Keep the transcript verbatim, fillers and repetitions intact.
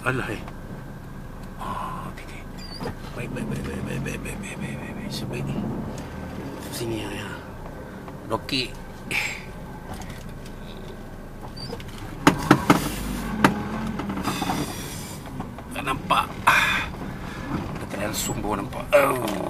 Alah eh. Ah, okey okey. Baik baik baik baik baik baik baik baik baik baik. Sebaik ni. Sini ya. Okey. Tak nampak. Dekat dalam sumber nampak. Oh.